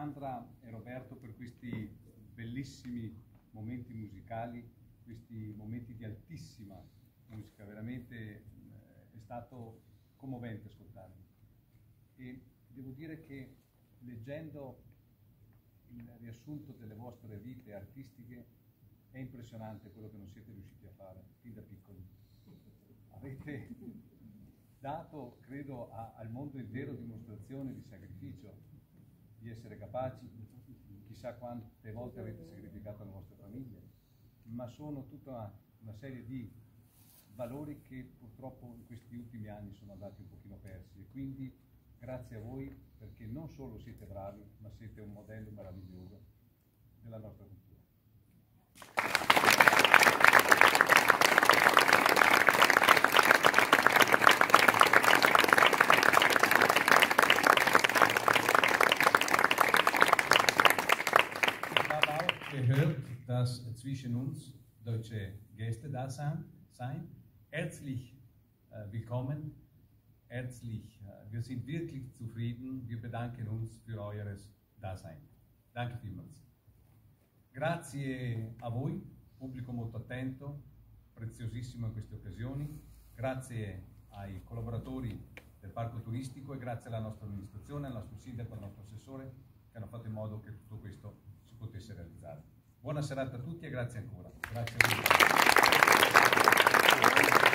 Sandra e Roberto per questi bellissimi momenti musicali, questi momenti di altissima musica, veramente è stato commovente ascoltarli. E devo dire che leggendo il riassunto delle vostre vite artistiche è impressionante quello che non siete riusciti a fare fin da piccoli. Avete dato, credo, al mondo intero dimostrazione di sacrificio, di essere capaci. Chissà quante volte avete sacrificato le vostre famiglie, ma sono tutta una serie di valori che purtroppo in questi ultimi anni sono andati un pochino persi, e quindi grazie a voi, perché non solo siete bravi, ma siete un modello meraviglioso della nostra cultura. Gehört, dass zwischen uns deutsche Gäste da sein. Herzlich willkommen, wir sind wirklich zufrieden, wir bedanken uns für eures Dasein. Danke vielmals. Grazie a voi, pubblico molto attento, preziosissimo in queste occasioni, grazie ai collaboratori del parco turistico e grazie alla nostra amministrazione, al nostro sindaco, al nostro assessore, che hanno fatto in modo che tutto questo si potesse realizzare. Buona serata a tutti e grazie ancora. Grazie a tutti.